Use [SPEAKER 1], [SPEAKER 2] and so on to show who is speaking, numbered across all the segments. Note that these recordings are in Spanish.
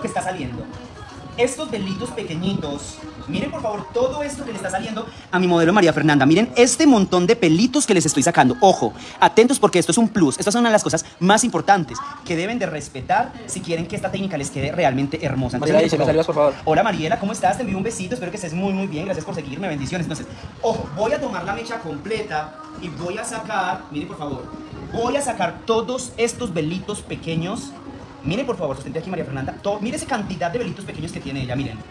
[SPEAKER 1] que está saliendo. Estos velitos pequeñitos, miren por favor todo esto que le está saliendo a mi modelo María Fernanda. Miren este montón de pelitos que les estoy sacando. Ojo, atentos porque esto es un plus. Esto es una de las cosas más importantes que deben de respetar si quieren que esta técnica les quede realmente hermosa. Entonces,
[SPEAKER 2] me saludas por favor.
[SPEAKER 1] Hola Mariela, ¿cómo estás? Te envío un besito, espero que estés muy muy bien. Gracias por seguirme, bendiciones. Entonces, ojo, voy a tomar la mecha completa y voy a sacar, miren por favor, voy a sacar todos estos velitos pequeños. Miren por favor, sostente aquí María Fernanda. Miren esa cantidad de velitos pequeños que tiene ella, miren.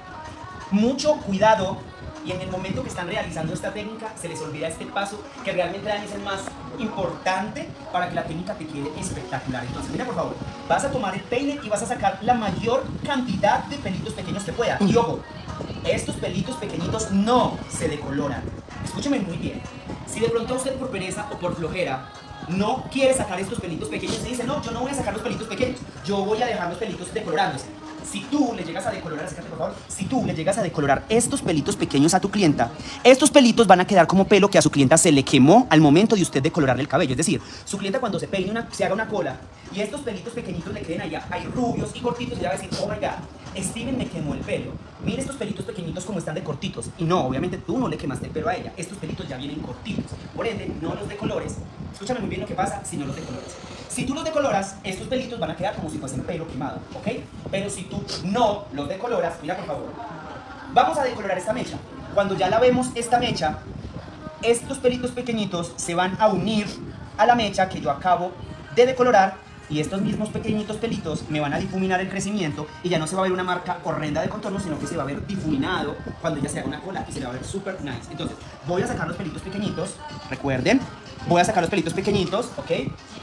[SPEAKER 1] Mucho cuidado y en el momento que están realizando esta técnica se les olvida este paso que realmente es el más importante para que la técnica te quede espectacular. Entonces, mira por favor, vas a tomar el peine y vas a sacar la mayor cantidad de pelitos pequeños que puedas. Y ojo, estos pelitos pequeñitos no se decoloran. Escúcheme muy bien. Si de pronto usted por pereza o por flojera no quiere sacar estos pelitos pequeños y dice, no, yo no voy a sacar los pelitos pequeños, yo voy a dejar los pelitos decolorándose. Si tú le llegas a decolorar, acércate por favor, si tú le llegas a decolorar estos pelitos pequeños a tu clienta, estos pelitos van a quedar como pelo que a su clienta se le quemó al momento de usted decolorarle el cabello. Es decir, su clienta cuando se peine, se haga una cola y estos pelitos pequeñitos le queden allá, hay rubios y cortitos, y ella va a decir, oh my god, Steven me quemó el pelo. Mira estos pelitos pequeñitos como están de cortitos. Y no, obviamente tú no le quemaste el pelo a ella, estos pelitos ya vienen cortitos. Por ende, no los decolores. Escúchame muy bien lo que pasa si no los decoloras. Si tú los decoloras, estos pelitos van a quedar como si fuesen pelo quemado, ¿ok? Pero si tú no los decoloras, mira por favor, vamos a decolorar esta mecha. Cuando ya la vemos esta mecha, estos pelitos pequeñitos se van a unir a la mecha que yo acabo de decolorar y estos mismos pequeñitos pelitos me van a difuminar el crecimiento y ya no se va a ver una marca horrenda de contorno, sino que se va a ver difuminado cuando ya se haga una cola y se le va a ver súper nice. Entonces, voy a sacar los pelitos pequeñitos, recuerden, voy a sacar los pelitos pequeñitos, ¿ok?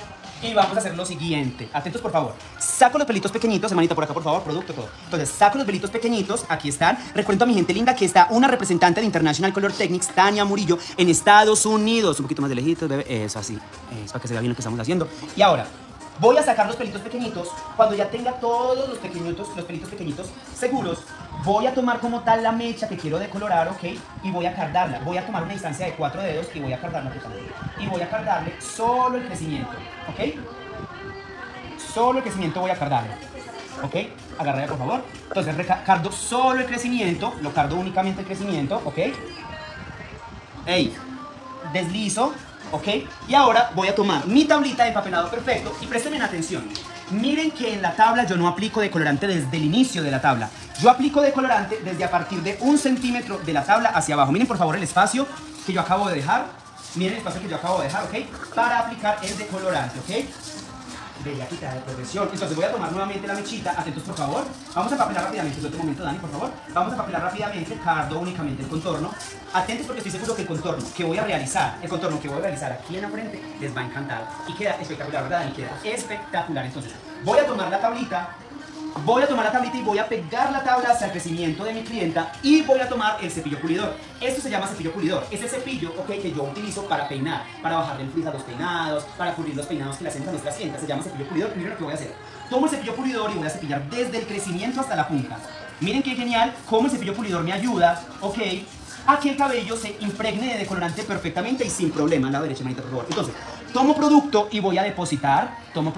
[SPEAKER 1] Y vamos a hacer lo siguiente, atentos por favor. Saco los pelitos pequeñitos, hermanita por acá por favor, producto, todo. Entonces saco los pelitos pequeñitos, aquí están. Recuerdo a mi gente linda que está una representante de International Color Techniques, Tania Murillo, en Estados Unidos. Un poquito más de lejitos, bebé, eso así, es para que se vea bien lo que estamos haciendo. Y ahora, voy a sacar los pelitos pequeñitos. Cuando ya tenga todos los pelitos pequeñitos seguros, voy a tomar como tal la mecha que quiero decolorar, ¿ok? Y voy a cardarla. Voy a tomar una distancia de 4 dedos y voy a cardarla. Y voy a cardarle solo el crecimiento, ¿ok? Solo el crecimiento voy a cardarle, ¿ok? Agárrala por favor. Entonces cardo solo el crecimiento, lo cardo únicamente el crecimiento, ¿ok? Ey, deslizo. ¿Ok? Y ahora voy a tomar mi tablita de empapelado perfecto y préstenme atención. Miren que en la tabla yo no aplico decolorante desde el inicio de la tabla. Yo aplico decolorante desde a partir de 1 centímetro de la tabla hacia abajo. Miren por favor el espacio que yo acabo de dejar. Miren el espacio que yo acabo de dejar, ¿ok? Para aplicar el decolorante, ¿ok? Bella quita de progresión. Entonces voy a tomar nuevamente la mechita. Atentos por favor. Vamos a empapelar rápidamente. Otro momento, Dani, por favor. Vamos a empapelar rápidamente. Cardo únicamente el contorno. Atentos porque estoy seguro que el contorno que voy a realizar, aquí en la frente, les va a encantar. Y queda espectacular, ¿verdad, Dani? Queda espectacular. Entonces voy a tomar la tablita. Y voy a pegar la tabla hacia el crecimiento de mi clienta y voy a tomar el cepillo pulidor. Esto se llama cepillo pulidor. Es el cepillo, ok, que yo utilizo para peinar, para bajarle el frizz a los peinados, para cubrir los peinados que le hacemos a nuestras clientas. Se llama cepillo pulidor. Miren lo que voy a hacer. Tomo el cepillo pulidor y voy a cepillar desde el crecimiento hasta la punta. Miren qué genial cómo el cepillo pulidor me ayuda, ok, a que el cabello se impregne de decolorante perfectamente y sin problema. A la derecha, manita, por favor. Entonces, tomo producto y voy a depositar.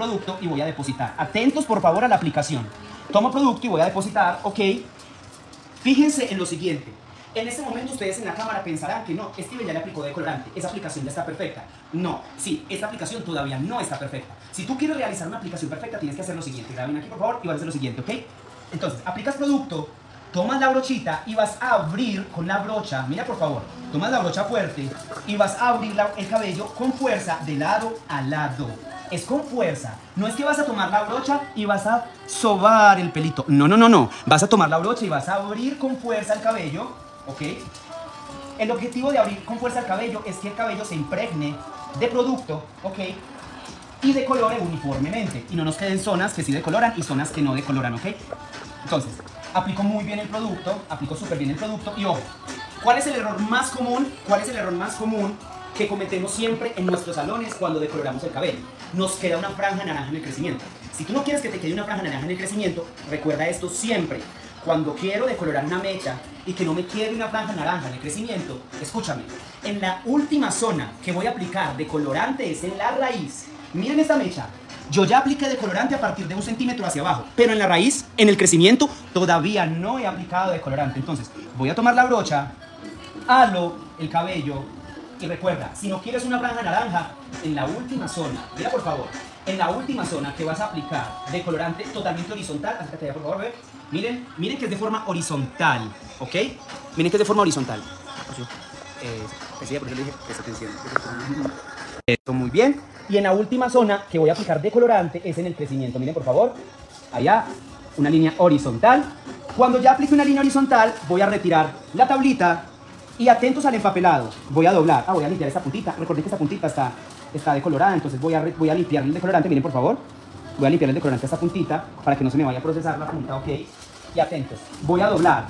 [SPEAKER 1] Atentos, por favor, a la aplicación. Tomo producto y voy a depositar, ok. Fíjense en lo siguiente. En este momento ustedes en la cámara pensarán que no, Steven ya le aplicó decolorante, esa aplicación ya está perfecta. No, sí, esta aplicación todavía no está perfecta. Si tú quieres realizar una aplicación perfecta, tienes que hacer lo siguiente. Graben aquí, por favor, y vas a hacer lo siguiente, ok. Entonces, aplicas producto, tomas la brochita y vas a abrir con la brocha, mira por favor, tomas la brocha fuerte y vas a abrir el cabello con fuerza de lado a lado. Es con fuerza, no es que vas a tomar la brocha y vas a sobar el pelito, no, vas a tomar la brocha y vas a abrir con fuerza el cabello, ¿ok? El objetivo de abrir con fuerza el cabello es que el cabello se impregne de producto, ¿ok? Y decolore uniformemente y no nos queden zonas que sí decoloran y zonas que no decoloran, ¿ok? Entonces, aplico muy bien el producto, aplico súper bien el producto y ojo, ¿cuál es el error más común? Que cometemos siempre en nuestros salones cuando decoloramos el cabello? Nos queda una franja naranja en el crecimiento. Si tú no quieres que te quede una franja naranja en el crecimiento, recuerda esto siempre. Cuando quiero decolorar una mecha y que no me quede una franja naranja en el crecimiento, escúchame, en la última zona que voy a aplicar decolorante es en la raíz. Miren esta mecha. Yo ya apliqué decolorante a partir de 1 centímetro hacia abajo, pero en la raíz, en el crecimiento, todavía no he aplicado decolorante. Entonces, voy a tomar la brocha, halo el cabello y recuerda, si no quieres una franja naranja, en la última zona, mira por favor, en la última zona que vas a aplicar decolorante totalmente horizontal, acércate allá por favor, bebé. Miren que es de forma horizontal, ¿ok? Miren que es de forma horizontal. Porque le dije, presta atención. Esto muy bien. Y en la última zona que voy a aplicar decolorante es en el crecimiento. Miren por favor, allá, una línea horizontal. Cuando ya aplique una línea horizontal, voy a retirar la tablita y atentos al empapelado. Voy a doblar, voy a limpiar esta puntita. Recuerden que esta puntita está decolorada, entonces voy a limpiar el decolorante. Miren por favor, voy a limpiar el decolorante a esta puntita para que no se me vaya a procesar la punta, ok. Y atentos, voy a doblar.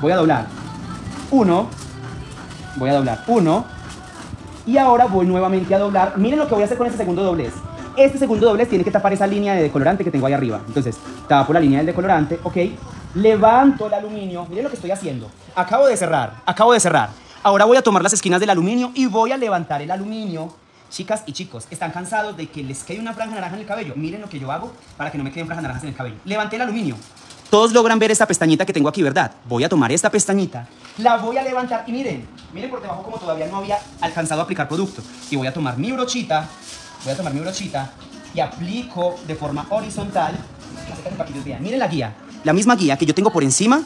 [SPEAKER 1] Uno, y ahora voy nuevamente a doblar. Miren lo que voy a hacer con este segundo doblez. Este segundo doblez tiene que tapar esa línea de decolorante que tengo ahí arriba. Entonces, tapo la línea del decolorante, ok. Levanto el aluminio. Miren lo que estoy haciendo. Acabo de cerrar. Ahora voy a tomar las esquinas del aluminio y voy a levantar el aluminio. Chicas y chicos, ¿están cansados de que les quede una franja naranja en el cabello? Miren lo que yo hago para que no me queden franjas naranjas en el cabello. Levanté el aluminio. Todos logran ver esta pestañita que tengo aquí, ¿verdad? Voy a tomar esta pestañita, la voy a levantar y miren por debajo como todavía no había alcanzado a aplicar producto. Y voy a tomar mi brochita, y aplico de forma horizontal. Miren la guía, la misma guía que yo tengo por encima,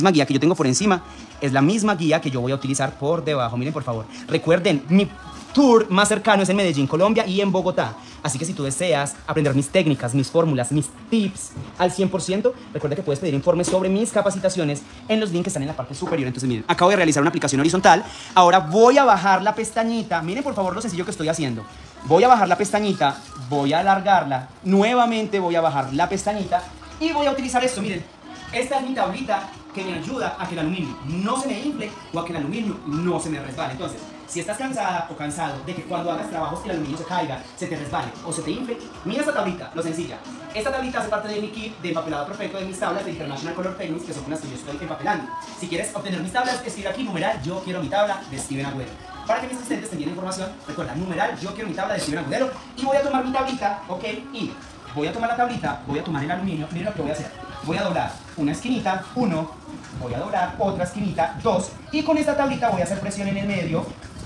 [SPEAKER 1] es la misma guía que yo voy a utilizar por debajo. Miren por favor, recuerden, mi tour más cercano es en Medellín, Colombia y en Bogotá. Así que si tú deseas aprender mis técnicas, mis fórmulas, mis tips al 100%, recuerda que puedes pedir informes sobre mis capacitaciones en los links que están en la parte superior. Entonces miren, acabo de realizar una aplicación horizontal. Ahora voy a bajar la pestañita. Miren por favor lo sencillo que estoy haciendo. Voy a bajar la pestañita, voy a alargarla, nuevamente voy a bajar la pestañita y voy a utilizar esto. Miren, esta es mi tablita que me ayuda a que el aluminio no se me infle o a que el aluminio no se me resbale. Entonces, si estás cansada o cansado de que cuando hagas trabajos el aluminio se caiga, se te resbale o se te infle, mira esta tablita, lo sencilla. Esta tablita hace parte de mi kit de empapelado perfecto de mis tablas de International Color Techniques, que son con las que yo estoy empapelando. Si quieres obtener mis tablas, escribe aquí numeral yo quiero mi tabla de Steven Agudelo. Para que mis asistentes te envíen información, recuerda numeral yo quiero mi tabla de Steven Agudelo y voy a tomar mi tablita, ok, y voy a tomar la tablita, voy a tomar el aluminio, miren lo que voy a hacer. Voy a doblar una esquinita, 1, voy a doblar otra esquinita, 2, y con esta tablita voy a hacer presión en el medio,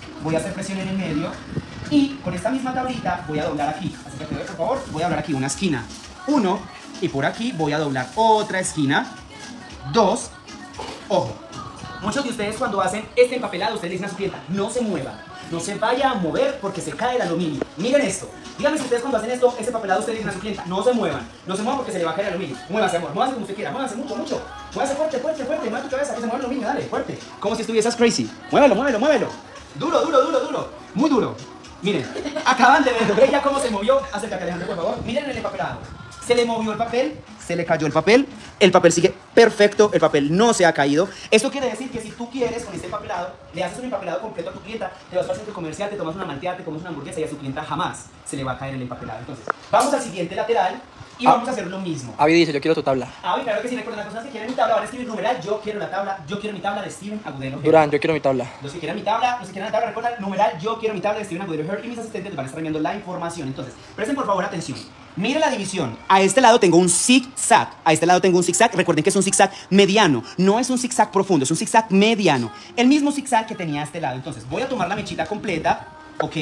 [SPEAKER 1] y con esta misma tablita voy a doblar aquí. Así que por favor, voy a doblar aquí una esquina, 1, y por aquí voy a doblar otra esquina, 2, ojo. Muchos de ustedes cuando hacen este empapelado, ustedes le dicen a su clienta, no se mueva, no se vaya a mover porque se cae el aluminio. Miren esto, díganme si ustedes cuando hacen esto, este papelado, ustedes le dicen a su clienta, no se muevan porque se le va a caer el aluminio. Muévase amor, muévase como usted quiera, muévase mucho, muévase fuerte, mueve tu cabeza, que se mueva el aluminio, dale, fuerte. Como si estuvieras crazy, muévelo, duro, muy duro. Miren, acaban de ver ya cómo se movió, acércate Alejandro por favor, miren el empapelado. Se le movió el papel, se le cayó el papel sigue perfecto, el papel no se ha caído. Esto quiere decir que si tú quieres con este empapelado, le haces un empapelado completo a tu clienta, te vas al centro comercial, te tomas una malteada, te comes una hamburguesa y a su clienta jamás se le va a caer el empapelado. Entonces, vamos al siguiente lateral y vamos a hacer lo mismo.
[SPEAKER 2] Avi dice, yo quiero tu tabla.
[SPEAKER 1] Claro que sí, recuerden, las personas que quieren mi tabla van a escribir numeral, yo quiero mi tabla de Steven Agudelo.
[SPEAKER 2] Durán, yo quiero mi tabla.
[SPEAKER 1] Los que quieran mi tabla, la tabla, recuerden, numeral, yo quiero mi tabla de Steven Agudelo Hair y mis asistentes les van a estar enviando la información. Entonces, presten por favor atención. Mira la división. A este lado tengo un zigzag. Recuerden que es un zigzag mediano. No es un zigzag profundo, es un zigzag mediano. El mismo zigzag que tenía a este lado. Entonces, voy a tomar la mechita completa. Ok.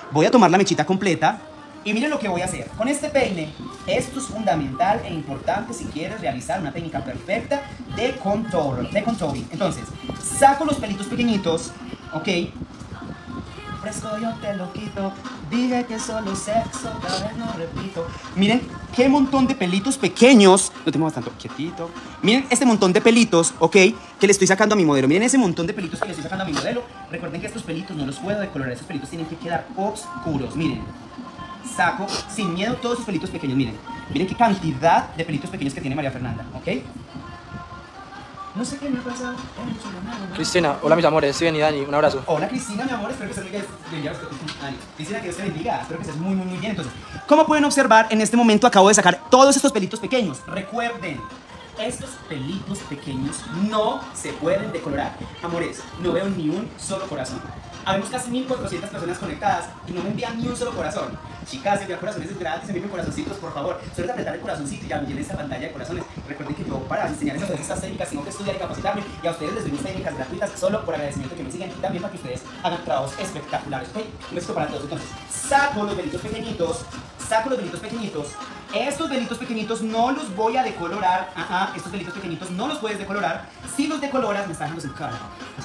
[SPEAKER 1] Y miren lo que voy a hacer. Con este peine, esto es fundamental e importante si quieres realizar una técnica perfecta de contouring. Entonces, saco los pelitos pequeñitos. Ok. Fresco yo te lo quito, dije que solo sexo, cada vez no repito. Miren qué montón de pelitos pequeños, no te muevas tanto, quietito. Miren este montón de pelitos, ok, que le estoy sacando a mi modelo. Miren ese montón de pelitos que le estoy sacando a mi modelo. Recuerden que estos pelitos no los puedo decolorar, estos pelitos tienen que quedar oscuros. Miren, saco sin miedo todos esos pelitos pequeños, miren qué cantidad de pelitos pequeños que tiene María Fernanda, ok. No sé qué me ha pasado.
[SPEAKER 2] Cristina, hola mis amores, Steven y Dani, un abrazo.
[SPEAKER 1] Hola Cristina, mi amor, espero que estés muy bien. Cristina, que Dios te bendiga, espero que estés muy bien. Entonces, como pueden observar, en este momento acabo de sacar todos estos pelitos pequeños. Recuerden, estos pelitos pequeños no se pueden decolorar. Amores, no veo ni un solo corazón. Habemos casi 1400 personas conectadas y no me envían ni un solo corazón. Chicas, enviar corazones es gratis, envíen corazoncitos, por favor. Solo es apretar el corazoncito y ya me llenen esta pantalla de corazones. Recuerden que yo para enseñarles estas técnicas tengo que estudiar y capacitarme, y a ustedes les doy mis técnicas gratuitas solo por agradecimiento que me siguen y también para que ustedes hagan trabajos espectaculares. ¿Ok? Un besito para todos. Entonces, saco los velitos pequeñitos, saco los velitos pequeñitos. Estos velitos pequeñitos no los voy a decolorar. Ajá, estos velitos pequeñitos no los puedes decolorar. Si los decoloras, me están dejando sin cara.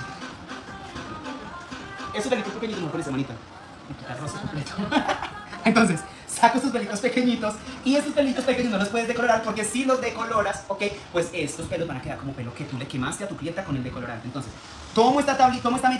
[SPEAKER 1] Esos velitos pequeñitos no pones manita. Me quita el rostro completo. Entonces, saco estos velitos pequeñitos y estos pelitos pequeños no los puedes decolorar porque si los decoloras, ok, pues estos pelos van a quedar como pelo que tú le quemaste a tu clienta con el decolorante. Entonces, tomo esta tablita, tomo esta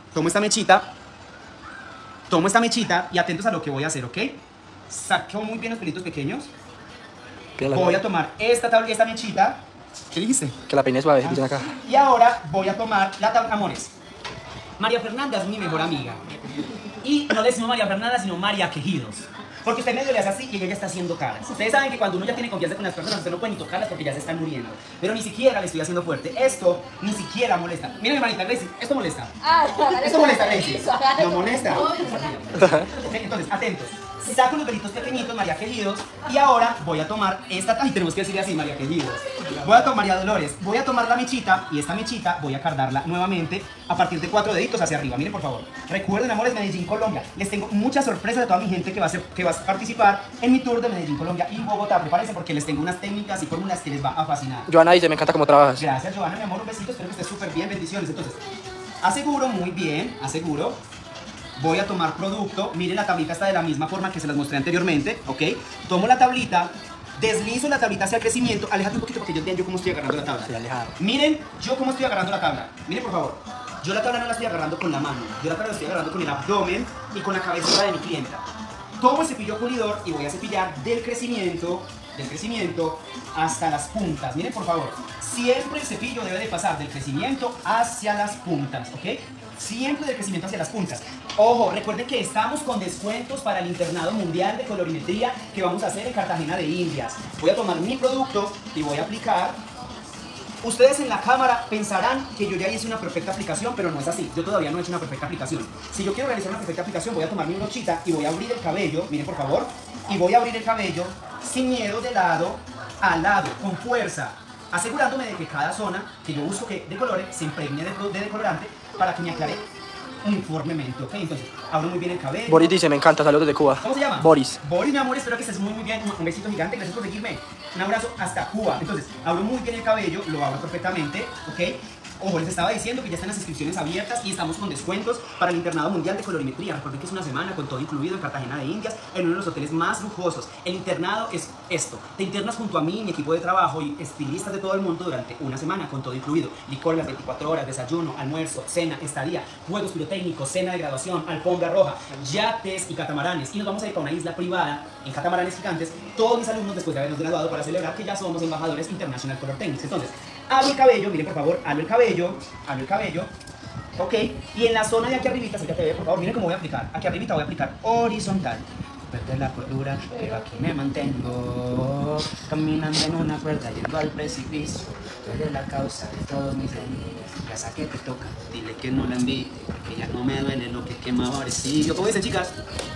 [SPEAKER 1] mechita y atentos a lo que voy a hacer, ok. Saco muy bien los pelitos pequeños. Voy a tomar esta mechita. ¿Qué dijiste?
[SPEAKER 2] Que la peine suave, dicen acá.
[SPEAKER 1] Y ahora voy a tomar la tabla, amores. María Fernanda es mi mejor amiga. Y no le decimos María Fernanda, sino María Quejidos. Porque usted medio le hace así y ella ya está haciendo caras. Ustedes saben que cuando uno ya tiene confianza con las personas, usted no puede ni tocarlas porque ya se están muriendo. Pero ni siquiera le estoy haciendo fuerte. Esto ni siquiera molesta. Miren, hermanita Gracie, esto molesta. Esto molesta, Gracie. No molesta. Entonces, atentos. Saco los velitos pequeñitos, María Quejidos, y ahora voy a tomar esta... Ay, tenemos que decirle así, María Quejidos. Voy a tomar, María Dolores, voy a tomar la mechita, y esta mechita voy a cardarla nuevamente a partir de 4 deditos hacia arriba. Miren, por favor. Recuerden, amores, Medellín, Colombia. Les tengo muchas sorpresas de toda mi gente que va a participar en mi tour de Medellín, Colombia y Bogotá. Prepárense porque les tengo unas técnicas y fórmulas que les va a fascinar.
[SPEAKER 2] Joana dice, me encanta cómo trabajas.
[SPEAKER 1] Gracias, Joana, mi amor, un besito, espero que estés súper bien, bendiciones. Entonces, aseguro, muy bien, aseguro. Voy a tomar producto, miren la tablita está de la misma forma que se las mostré anteriormente, ¿ok? Tomo la tablita, deslizo la tablita hacia el crecimiento, aléjate un poquito porque yo entiendo cómo estoy agarrando la tabla.
[SPEAKER 2] Sí, alejado.
[SPEAKER 1] Miren yo cómo estoy agarrando la tabla, miren por favor. Yo la tabla no la estoy agarrando con la mano, yo la tabla la estoy agarrando con el abdomen y con la cabeza de mi clienta. Tomo el cepillo pulidor y voy a cepillar del crecimiento hasta las puntas. Miren por favor, siempre el cepillo debe de pasar del crecimiento hacia las puntas, ¿ok? Siempre del crecimiento hacia las puntas. Ojo, recuerden que estamos con descuentos para el internado mundial de colorimetría que vamos a hacer en Cartagena de Indias. Voy a tomar mi producto y voy a aplicar. Ustedes en la cámara pensarán que yo ya hice una perfecta aplicación, pero no es así. Yo todavía no he hecho una perfecta aplicación. Si yo quiero realizar una perfecta aplicación, voy a tomar mi brochita y voy a abrir el cabello, miren por favor, y voy a abrir el cabello sin miedo, de lado a lado, con fuerza, asegurándome de que cada zona que yo busco que decolore se impregne de decolorante para que me aclare uniformemente, ¿ok? Entonces, abro muy bien el cabello.
[SPEAKER 2] Boris dice, me encanta, saludos desde Cuba.
[SPEAKER 1] ¿Cómo se llama?
[SPEAKER 2] Boris.
[SPEAKER 1] Boris, mi amor, espero que estés muy bien. Un besito gigante, gracias por seguirme. Un abrazo hasta Cuba. Entonces, abro muy bien el cabello, lo abro perfectamente, ¿ok? Ojo, les estaba diciendo que ya están las inscripciones abiertas y estamos con descuentos para el internado mundial de colorimetría. Recuerden que es una semana con todo incluido en Cartagena de Indias, en uno de los hoteles más lujosos. El internado es esto: te internas junto a mí, mi equipo de trabajo y estilistas de todo el mundo durante una semana con todo incluido. Licor las 24 horas, desayuno, almuerzo, cena, estadía, juegos pirotécnicos, cena de graduación, alfombra roja, yates y catamaranes. Y nos vamos a ir para una isla privada en catamaranes gigantes, todos mis alumnos después de habernos graduado, para celebrar que ya somos embajadores International Color Techniques. Entonces, abro el cabello, miren por favor, abro el cabello, ok, y en la zona de aquí arribita, ya te ve, por favor, miren cómo voy a aplicar. Aquí arribita voy a aplicar horizontal. Perder la cordura, pero aquí me mantengo caminando en una cuerda, yendo al precipicio. Tú eres la causa de todos mis delirios. Ya sé que te toca, dile que no la envíe, porque ya no me duele lo que quema pobrecillo. ¿Cómo dicen, chicas?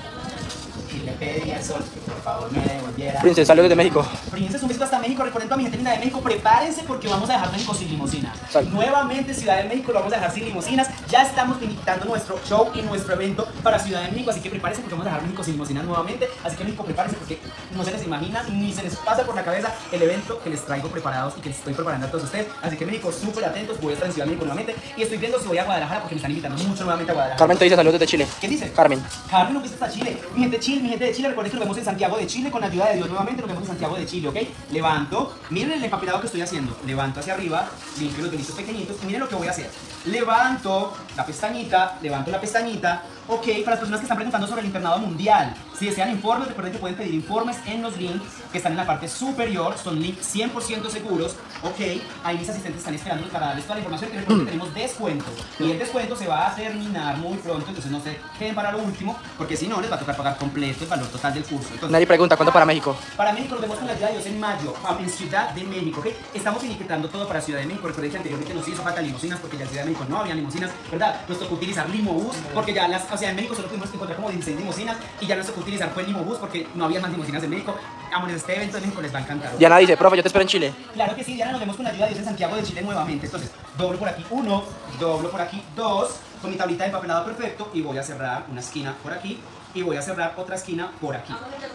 [SPEAKER 1] Y le pedí al sol que por favor me devolviera.
[SPEAKER 2] Princesa, saludos de México.
[SPEAKER 1] Princesa, un besito hasta México. Recuerden toda mi gente linda de México, prepárense porque vamos a dejar México sin limusinas. Nuevamente Ciudad de México lo vamos a dejar sin limusinas. Ya estamos finiquitando nuestro show y nuestro evento para Ciudad de México, así que prepárense porque vamos a dejar México sin limusinas nuevamente. Así que México, prepárense porque no se les imagina ni se les pasa por la cabeza el evento que les traigo preparados y que les estoy preparando a todos ustedes. Así que México, súper atentos. Voy a estar en Ciudad de México nuevamente y estoy viendo si voy a Guadalajara porque me están invitando mucho nuevamente a Guadalajara.
[SPEAKER 2] Carmen te dice saludos desde Chile.
[SPEAKER 1] ¿Qué dice?
[SPEAKER 2] Carmen.
[SPEAKER 1] Carmen, nos viste hasta Chile. Mi gente de Chile, recuerden que nos vemos en Santiago de Chile con la ayuda de Dios. Nuevamente nos vemos en Santiago de Chile, ¿ok? Levanto, miren el empapelado que estoy haciendo. Levanto hacia arriba, limpio los velitos pequeñitos y miren lo que voy a hacer. Levanto la pestañita, ok, para las personas que están preguntando sobre el internado mundial. Si desean informes, recuerden que pueden pedir informes en los links que están en la parte superior. Son links 100% seguros. Ok, ahí mis asistentes están esperando para darles toda la información. Y recuerden que tenemos descuento. Y el descuento se va a terminar muy pronto. Entonces no se queden para lo último, porque si no les va a tocar pagar completo el valor total del curso. Entonces,
[SPEAKER 2] Nadie pregunta, ¿cuándo para México?
[SPEAKER 1] para México nos vemos con la ayuda de Dios en mayo, en Ciudad de México, ¿ok? Estamos etiquetando todo para Ciudad de México. Recuerden que anteriormente nos hizo falta limusinas porque ya en Ciudad de México no había limusinas, ¿verdad? Nos tocó utilizar Limobús porque ya o sea, en México solo pudimos encontrar como 16 limusinas y ya nos tocó utilizar fue Limobús porque no había más limusinas en México. Amores, este evento de México les va a encantar.
[SPEAKER 2] Diana dice, profe, yo te espero en Chile.
[SPEAKER 1] Claro que sí, Diana, nos vemos con la ayuda de Dios en Santiago de Chile nuevamente. Entonces, doblo por aquí 1, doblo por aquí 2, con mi tablita de empapelado perfecto y voy a cerrar una esquina por aquí y voy a cerrar otra esquina por aquí.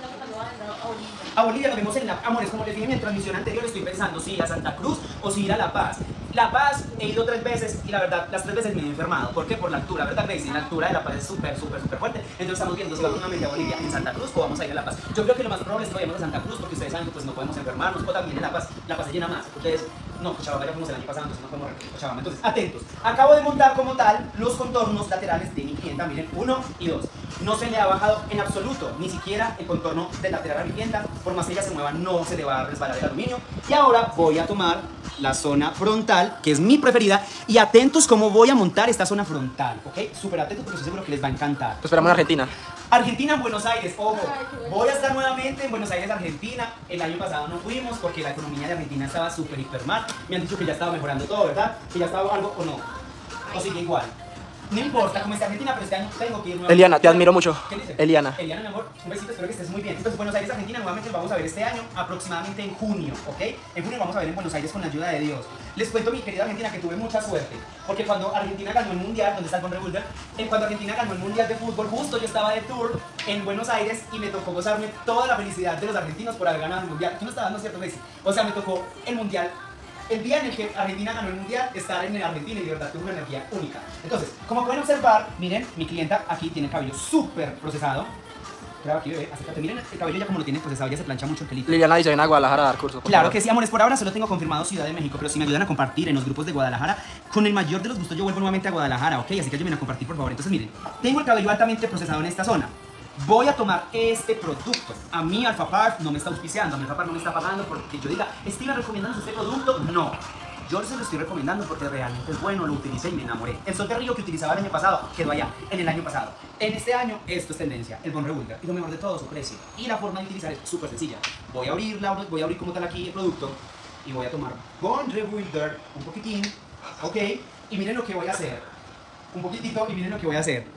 [SPEAKER 1] A Bolivia lo vemos en la... Amores, como les dije en mi transmisión anterior, estoy pensando si ir a Santa Cruz o si ir a La Paz. La Paz he ido 3 veces y la verdad, las 3 veces me he enfermado. ¿Por qué? Por la altura, ¿verdad, Gracie? La altura de La Paz es súper fuerte. Entonces estamos viendo si vamos nuevamente a Bolivia en Santa Cruz o vamos a ir a La Paz. Yo creo que lo más probable es que vayamos a Santa Cruz porque ustedes saben que pues no podemos enfermarnos. O también en La Paz se llena más. Ustedes... No, Cochabamba ya fuimos el año pasado, entonces no podemos repetir Cochabamba. Entonces, atentos. Acabo de montar como tal los contornos laterales de mi clienta. Miren, 1 y 2. No se le ha bajado en absoluto, ni siquiera el contorno del lateral a mi clienta. Por más que ella se mueva, no se le va a resbalar el aluminio. Y ahora voy a tomar la zona frontal, que es mi preferida. Y atentos cómo voy a montar esta zona frontal, ¿ok? Súper atentos porque estoy seguro que les va a encantar.
[SPEAKER 2] Te esperamos en Argentina.
[SPEAKER 1] Argentina, en Buenos Aires, ojo, voy a estar nuevamente en Buenos Aires, Argentina. El año pasado no fuimos porque la economía de Argentina estaba súper hiper mal. Me han dicho que ya estaba mejorando todo, ¿verdad? Que ya estaba algo o no. O sigue igual. No importa cómo está Argentina, pero este año tengo que ir nuevamente.
[SPEAKER 2] Eliana, te admiro mucho.
[SPEAKER 1] ¿Qué dice?
[SPEAKER 2] Eliana.
[SPEAKER 1] Eliana, mi amor, un besito, espero que estés muy bien. Entonces, Buenos Aires, Argentina, nuevamente vamos a ver este año, aproximadamente en junio, ¿ok? En junio vamos a ver en Buenos Aires con la ayuda de Dios. Les cuento, mi querida Argentina, que tuve mucha suerte, porque cuando Argentina ganó el Mundial, donde está el Von Revolver, cuando Argentina ganó el Mundial de fútbol, justo yo estaba de tour en Buenos Aires y me tocó gozarme toda la felicidad de los argentinos por haber ganado el Mundial. Tú no estabas, ¿no es cierto, Messi? O sea, me tocó el Mundial. El día en el que Argentina ganó el Mundial, estar en Argentina y de verdad tuvo una energía única. Entonces, como pueden observar, miren, mi clienta aquí tiene el cabello súper procesado. Claro, aquí, bebé, acércate. Miren el cabello ya como lo tiene procesado, ya se plancha mucho el pelito.
[SPEAKER 2] Liliana dice, ven a Guadalajara a dar curso.
[SPEAKER 1] Claro que sí, amores, por ahora solo tengo confirmado Ciudad de México, pero si me ayudan a compartir en los grupos de Guadalajara, con el mayor de los gustos yo vuelvo nuevamente a Guadalajara, ¿ok? Así que ayúdenme a compartir, por favor. Entonces, miren, tengo el cabello altamente procesado en esta zona. Voy a tomar este producto. A mí Alpha Parf no me está auspiciando, a mí Alpha Parf no me está pagando porque yo diga, Steven, ¿recomendándonos este producto? No. Yo se lo estoy recomendando porque realmente es bueno, lo utilicé y me enamoré. El Sol de Río que utilizaba el año pasado quedó allá, en el año pasado. En este año, esto es tendencia, el Von Revolver. Y lo mejor de todo, su precio. Y la forma de utilizar es súper sencilla. Voy a abrir como tal aquí el producto y voy a tomar Von Revolver un poquitín, ¿ok? Y miren lo que voy a hacer. Un poquitito y miren lo que voy a hacer.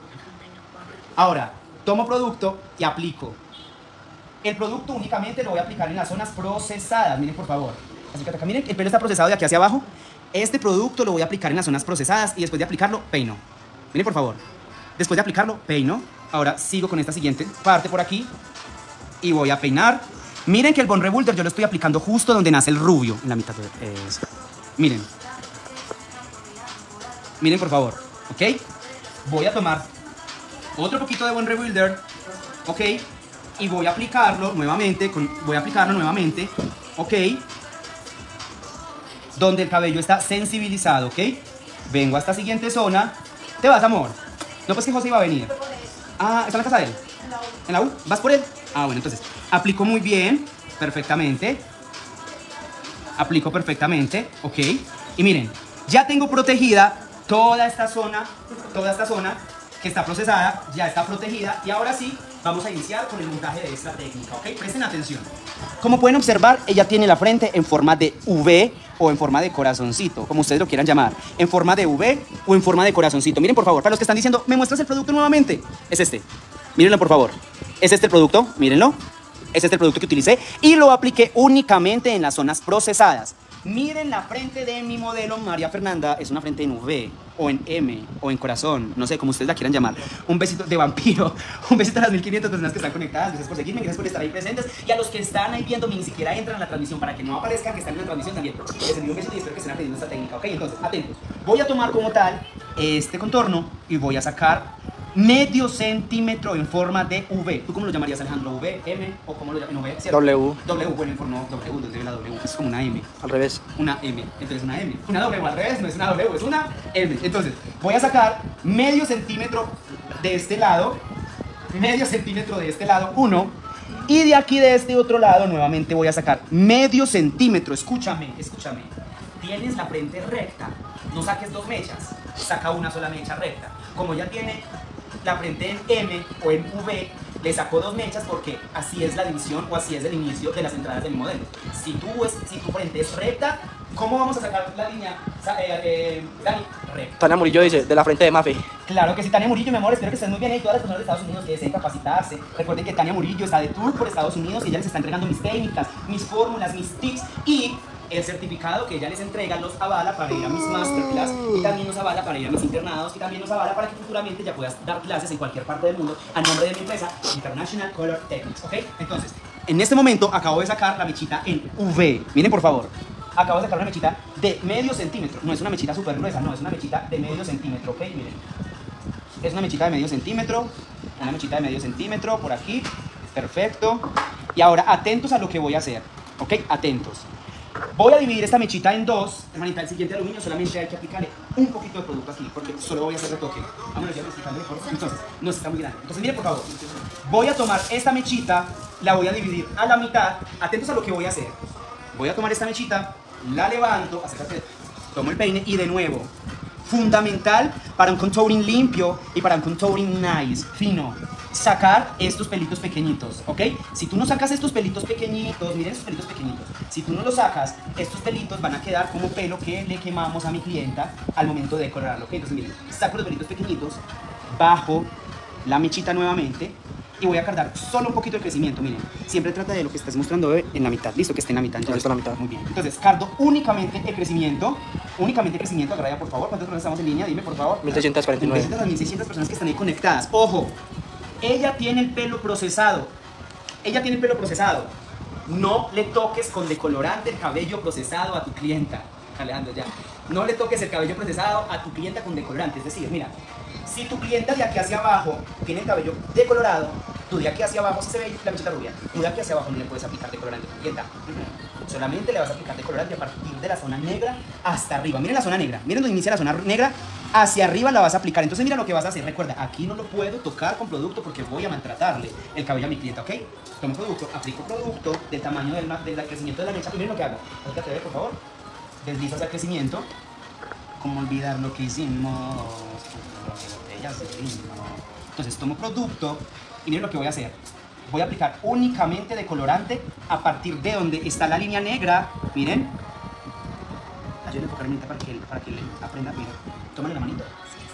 [SPEAKER 1] Ahora, tomo producto y aplico. El producto únicamente lo voy a aplicar en las zonas procesadas, miren por favor. Así que acá, miren, el pelo está procesado de aquí hacia abajo. Este producto lo voy a aplicar en las zonas procesadas y después de aplicarlo, peino. Miren, por favor. Después de aplicarlo, peino. Ahora sigo con esta siguiente parte por aquí y voy a peinar. Miren que el Von Revolver yo lo estoy aplicando justo donde nace el rubio, en la mitad de eso. Miren. Miren, por favor. ¿Ok? Voy a tomar otro poquito de Von Revolver. ¿Ok? Y voy a aplicarlo nuevamente. ¿Ok? Donde el cabello está sensibilizado, ¿ok? Vengo a esta siguiente zona. ¿Te vas, amor? No, pues que José iba a venir. Ah, ¿está en la casa de él? ¿En la U? ¿Vas por él? Ah, bueno, entonces, aplico muy bien, perfectamente. Aplico perfectamente, ¿ok? Y miren, ya tengo protegida toda esta zona que está procesada, ya está protegida. Y ahora sí, vamos a iniciar con el montaje de esta técnica, ¿ok? Presten atención. Como pueden observar, ella tiene la frente en forma de V o en forma de corazoncito, como ustedes lo quieran llamar. En forma de V o en forma de corazoncito. Miren, por favor, para los que están diciendo, ¿me muestras el producto nuevamente? Es este. Mírenlo, por favor. Es este el producto, mírenlo. Es este el producto que utilicé y lo apliqué únicamente en las zonas procesadas. Miren la frente de mi modelo María Fernanda, es una frente en V o en M o en corazón, no sé, como ustedes la quieran llamar. Un besito de vampiro, un besito a las 1500 personas que están conectadas, gracias por seguirme, gracias por estar ahí presentes. Y a los que están ahí viendo, ni siquiera entran a la transmisión para que no aparezcan que están en la transmisión también. Les envío un besito y espero que estén aprendiendo esta técnica, ¿ok? Entonces, atentos. Voy a tomar como tal este contorno y voy a sacar medio centímetro en forma de V. ¿Tú cómo lo llamarías, Alejandro? ¿V, M o cómo lo llamas? No, V, ¿cierto?
[SPEAKER 2] W.
[SPEAKER 1] W, bueno, en forma W, donde la W es como una M.
[SPEAKER 2] Al revés.
[SPEAKER 1] Una M, entonces una M. Una W al revés, no es una W, es una M. Entonces, voy a sacar medio centímetro de este lado medio centímetro de este lado, 1. Y de aquí, de este otro lado, nuevamente voy a sacar medio centímetro. Escúchame, escúchame. Tienes la frente recta. No saques 2 mechas. Saca una sola mecha recta. Como ya tiene la frente en M o en V, le sacó 2 mechas porque así es la división o así es el inicio de las entradas de mi modelo. Si tu frente es recta, ¿cómo vamos a sacar la línea, Dani? Recta.
[SPEAKER 2] Tania Murillo dice, de la frente de Mafe.
[SPEAKER 1] Claro que sí, Tania Murillo, mi amor, espero que estén muy bien ahí, todas las personas de Estados Unidos que deseen capacitarse. Recuerden que Tania Murillo está de tour por Estados Unidos y ella les está entregando mis técnicas, mis fórmulas, mis tips y el certificado que ella les entrega los avala para ir a mis masterclass y también nos avala para ir a mis internados y también nos avala para que futuramente ya puedas dar clases en cualquier parte del mundo a nombre de mi empresa International Color Techniques, ¿ok? Entonces, en este momento acabo de sacar la mechita en V. Miren, por favor. Acabo de sacar una mechita de medio centímetro. No es una mechita súper gruesa, no, es una mechita de medio centímetro, ¿ok? Miren. Es una mechita de medio centímetro. Una mechita de medio centímetro por aquí. Perfecto. Y ahora, atentos a lo que voy a hacer, ¿ok? Atentos. Voy a dividir esta mechita en 2. Hermanita, el siguiente aluminio solamente hay que aplicarle un poquito de producto aquí, porque solo voy a hacer retoque. Vámonos ya explicando por favor. Entonces, no está muy grande. Entonces, miren, por favor. Voy a tomar esta mechita, la voy a dividir a la mitad. Atentos a lo que voy a hacer. Voy a tomar esta mechita, la levanto, acércate, tomo el peine y de nuevo. Fundamental para un contouring limpio y para un contouring nice, fino. Sacar estos pelitos pequeñitos, ¿ok? Si tú no sacas estos pelitos pequeñitos, miren estos pelitos pequeñitos. Si tú no los sacas, estos pelitos van a quedar como pelo que le quemamos a mi clienta al momento de decorarlo, ¿ok? Entonces miren, saco los pelitos pequeñitos, bajo la mechita nuevamente y voy a cargar solo un poquito de crecimiento, miren. Siempre trata de lo que estás mostrando en la mitad, listo, que esté en la mitad. Entonces,
[SPEAKER 2] está en la mitad.
[SPEAKER 1] Muy bien. Entonces, cargo únicamente el crecimiento. Únicamente el crecimiento, Agraya, por favor. ¿Cuántas personas estamos en línea? Dime, por favor.
[SPEAKER 2] 1349.
[SPEAKER 1] 1300 a 1600 personas que están ahí conectadas. Ojo, ella tiene el pelo procesado. Ella tiene el pelo procesado. No le toques con decolorante el cabello procesado a tu clienta. Alejandro, ya. No le toques el cabello procesado a tu clienta con decolorante. Es decir, mira, si tu clienta de aquí hacia abajo tiene el cabello decolorado, tú de aquí hacia abajo, si se ve la mechita rubia, tú de aquí hacia abajo no le puedes aplicar decolorante a tu clienta. Solamente le vas a aplicar decolorante a partir de la zona negra hasta arriba. Miren la zona negra, miren donde inicia la zona negra, hacia arriba la vas a aplicar. Entonces mira lo que vas a hacer. Recuerda, aquí no lo puedo tocar con producto porque voy a maltratarle el cabello a mi clienta, ¿ok? Tomo producto, aplico producto del tamaño del crecimiento de la mecha y miren lo que hago. Acércate, por favor. Deslizo hacia el crecimiento. ¿Cómo olvidar lo que hicimos? Entonces tomo producto y miren lo que voy a hacer. Voy a aplicar únicamente decolorante a partir de donde está la línea negra. Miren. Ayúdenme a enfocar mi para que le aprenda. Miren, tómale la manito.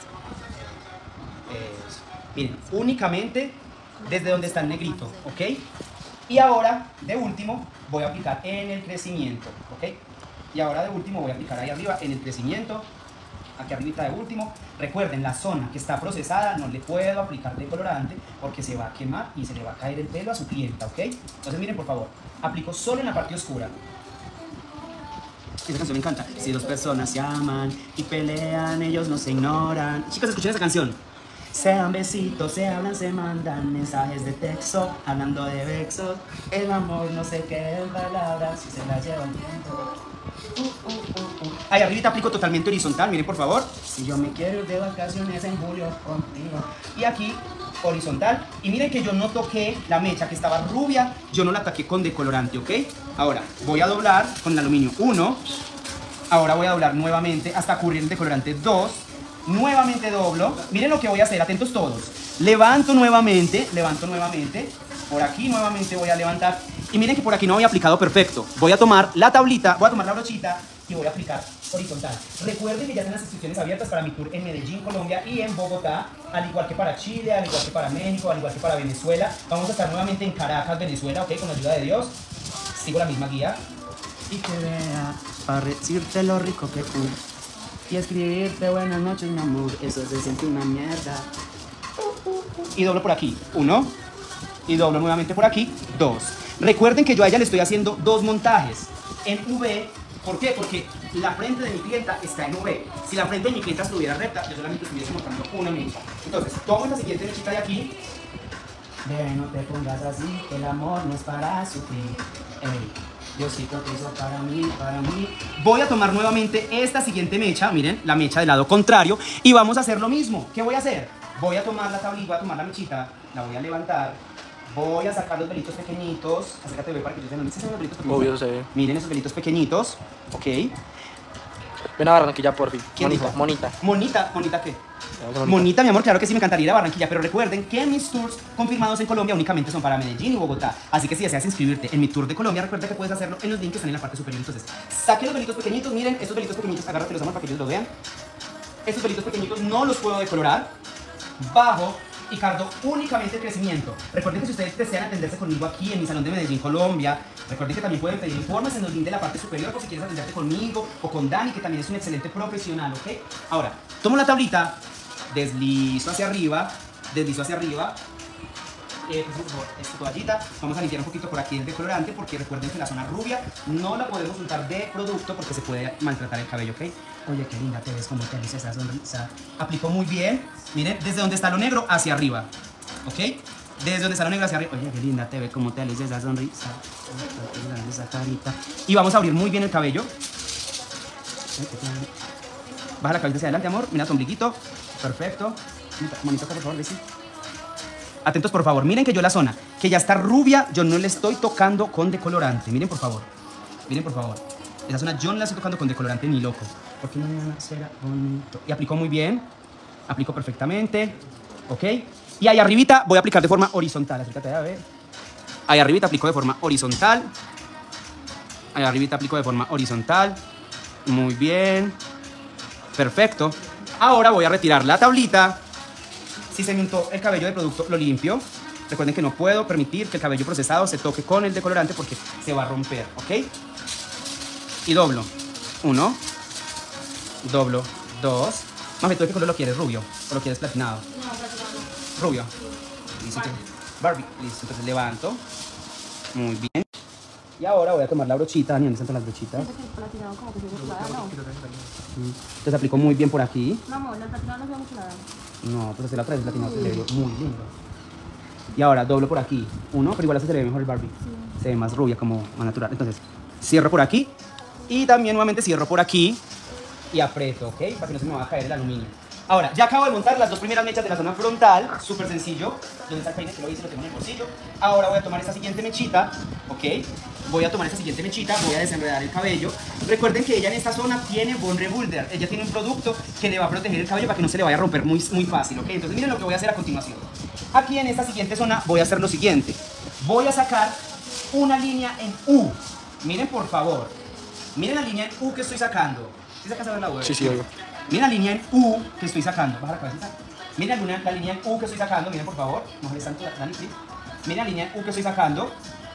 [SPEAKER 1] Miren, únicamente desde donde está el negrito, ¿ok? Y ahora, de último, voy a aplicar en el crecimiento, ¿ok? Y ahora de último voy a aplicar ahí arriba en el crecimiento. Aquí arribita de último. Recuerden, la zona que está procesada no le puedo aplicar decolorante porque se va a quemar y se le va a caer el pelo a su clienta, ¿ok? Entonces miren, por favor, aplico solo en la parte oscura. Esa canción me encanta. Si dos personas se aman y pelean, ellos no se ignoran. Chicos, escuchen esa canción. Se dan besitos, se hablan, se mandan mensajes de texto, hablando de besos. El amor no se queda en palabras si se las lleva el viento. Ahí arriba aplico totalmente horizontal, miren por favor. Si yo me quiero ir de vacaciones en julio contigo. Y aquí horizontal. Y miren que yo no toqué la mecha que estaba rubia, yo no la ataqué con decolorante, ¿ok? Ahora voy a doblar con el aluminio 1. Ahora voy a doblar nuevamente hasta cubrir el decolorante 2. Nuevamente doblo. Miren lo que voy a hacer, atentos todos. Levanto nuevamente. Por aquí nuevamente voy a levantar. Y miren que por aquí no había aplicado perfecto. Voy a tomar la tablita, voy a tomar la brochita y voy a aplicar horizontal. Recuerden que ya están las inscripciones abiertas para mi tour en Medellín, Colombia y en Bogotá, al igual que para Chile, al igual que para México, al igual que para Venezuela. Vamos a estar nuevamente en Caracas, Venezuela, ¿ok? Con la ayuda de Dios. Sigo la misma guía. Y que vea, para decirte lo rico que tú. Y escribirte buenas noches, mi amor, eso se siente una mierda. Y doblo por aquí, 1. Y doblo nuevamente por aquí, 2. Recuerden que yo a ella le estoy haciendo 2 montajes en V. ¿Por qué? Porque la frente de mi clienta está en V. Si la frente de mi clienta estuviera recta, yo solamente estuviese mostrando una mecha. Entonces, tomo esta siguiente mechita de aquí. Bebé, no te pongas así, que el amor no es para sufrir. Diosito te hizo para mí, para mí. Voy a tomar nuevamente esta siguiente mecha, miren, la mecha del lado contrario, y vamos a hacer lo mismo. ¿Qué voy a hacer? Voy a tomar la tablilla, voy a tomar la mechita la voy a levantar, voy a sacar los velitos pequeñitos, acércate bebé para que yo te ¿sí son los velitos pequeñitos?
[SPEAKER 2] Obvio, se ve.
[SPEAKER 1] Miren esos velitos pequeñitos, ok.
[SPEAKER 2] Ven a Barranquilla, por fin.
[SPEAKER 1] ¿Quién dijo?
[SPEAKER 2] Monita.
[SPEAKER 1] Monita, ¿monita qué?
[SPEAKER 2] Monita.
[SPEAKER 1] Monita, mi amor, claro que sí, me encantaría ir a Barranquilla, pero recuerden que mis tours confirmados en Colombia únicamente son para Medellín y Bogotá. Así que si deseas inscribirte en mi tour de Colombia, recuerda que puedes hacerlo en los links que están en la parte superior. Entonces, saquen los velitos pequeñitos, miren, estos velitos pequeñitos, agárratelos, amor, para que ellos lo vean. Estos velitos pequeñitos no los puedo decolorar. Bajo y cargo únicamente el crecimiento. Recuerden que si ustedes desean atenderse conmigo aquí en mi salón de Medellín, Colombia, recuerden que también pueden pedir informes en los links de la parte superior por si quieres atenderte conmigo o con Dani, que también es un excelente profesional, ¿ok? Ahora, tomo la tablita, deslizo hacia arriba, por favor, esta toallita, vamos a limpiar un poquito por aquí el decolorante porque recuerden que la zona rubia no la podemos untar de producto porque se puede maltratar el cabello, ¿ok? Oye, qué linda te ves, como te dice esa sonrisa. Aplicó muy bien, miren, desde donde está lo negro hacia arriba, ¿ok? Desde donde está lo negro hacia arriba. Oye, qué linda te ves, como te dice esa sonrisa. Esa carita. Y vamos a abrir muy bien el cabello. Baja la cabeza hacia adelante, amor, mira tu ombliguito, perfecto. Manito acá, por favor, Daisy. Atentos, por favor. Miren que yo la zona que ya está rubia, yo no le estoy tocando con decolorante. Miren, por favor. Miren, por favor. Esa zona yo no la estoy tocando con decolorante ni loco. Porque no me van a hacer bonito. Y aplicó muy bien. Aplicó perfectamente. ¿Ok? Y ahí arribita voy a aplicar de forma horizontal. Acércate a ver. Ahí arribita aplico de forma horizontal. Ahí arribita aplico de forma horizontal. Muy bien. Perfecto. Ahora voy a retirar la tablita. Si se me untó el cabello de producto, lo limpio. Recuerden que no puedo permitir que el cabello procesado se toque con el decolorante porque se va a romper, ¿ok? Y doblo. 1. Doblo. 2. Mami, ¿tú de qué color lo quieres? ¿Rubio? ¿O lo quieres platinado?
[SPEAKER 3] No, platinado.
[SPEAKER 1] Rubio. Listo. Barbie. Listo. Entonces levanto. Muy bien. Y ahora voy a tomar la brochita. Ni dónde están las brochitas.
[SPEAKER 3] Ese que es platinado como que se mucho la dama, ¿no?
[SPEAKER 1] Entonces aplico muy bien por aquí.
[SPEAKER 3] No, amor, el platinado no se ve mucho la dama.
[SPEAKER 1] No, pero se la otra vez platinado se le ve muy lindo. Y ahora doblo por aquí. 1, pero igual así se le ve mejor el Barbie.
[SPEAKER 3] Sí.
[SPEAKER 1] Se ve más rubia, como más natural. Entonces, cierro por aquí. Y también nuevamente cierro por aquí. Y aprieto, ¿ok? Para que no se me vaya a caer el aluminio. Ahora, ya acabo de montar las dos primeras mechas de la zona frontal. Súper sencillo. ¿Dónde está el peine? Que lo hice, lo tengo en el bolsillo. Ahora voy a tomar esta siguiente mechita, ¿ok? Voy a tomar esta siguiente mechita, voy a desenredar el cabello. Recuerden que ella en esta zona tiene Bond Rebuilder. Ella tiene un producto que le va a proteger el cabello para que no se le vaya a romper muy fácil, ¿ok? Entonces miren lo que voy a hacer a continuación. Aquí en esta siguiente zona voy a hacer lo siguiente. Voy a sacar una línea en U. Miren por favor. Miren la línea en U que estoy sacando. ¿Sí sacas a ver la web?
[SPEAKER 2] Sí, oigo.
[SPEAKER 1] Miren la línea en U que estoy sacando. Baja la cabecita. Miren la línea en U que estoy sacando. Miren por favor. No me tanto, Dani, please. Miren la línea en U que estoy sacando.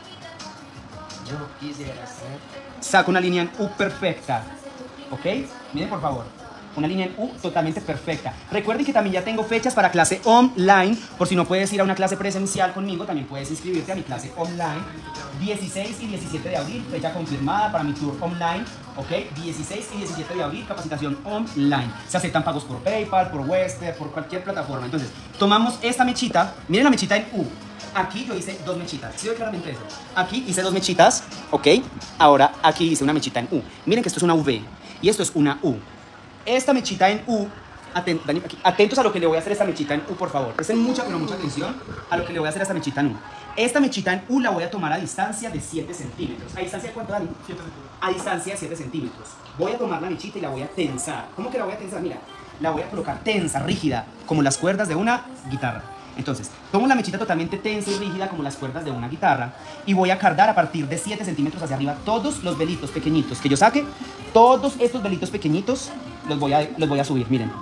[SPEAKER 1] Yo quisiera hacer. Saco una línea en U perfecta. ¿Ok? Miren por favor. Una línea en U totalmente perfecta. Recuerden que también ya tengo fechas para clase online. Por si no puedes ir a una clase presencial conmigo, también puedes inscribirte a mi clase online. 16 y 17 de abril, fecha confirmada para mi tour online. ¿Ok? 16 y 17 de abril, capacitación online. Se aceptan pagos por PayPal, por Western, por cualquier plataforma. Entonces, tomamos esta mechita. Miren la mechita en U. Aquí yo hice dos mechitas. ¿Sí ve claramente eso? Aquí hice dos mechitas. ¿Ok? Ahora aquí hice una mechita en U. Miren que esto es una V y esto es una U. Esta mechita en U, Dani, aquí, atentos a lo que le voy a hacer a esta mechita en U, por favor. Presten mucha, pero mucha atención a lo que le voy a hacer a esta mechita en U. Esta mechita en U la voy a tomar a distancia de 7 centímetros. ¿A distancia de cuánto, Dani? 7 centímetros. A distancia de 7 centímetros. Voy a tomar la mechita y la voy a tensar. ¿Cómo que la voy a tensar? Mira, la voy a colocar tensa, rígida, como las cuerdas de una guitarra. Entonces, tomo la mechita totalmente tensa y rígida como las cuerdas de una guitarra y voy a cardar a partir de 7 centímetros hacia arriba todos los velitos pequeñitos que yo saque. Todos estos velitos pequeñitos los voy a subir, miren.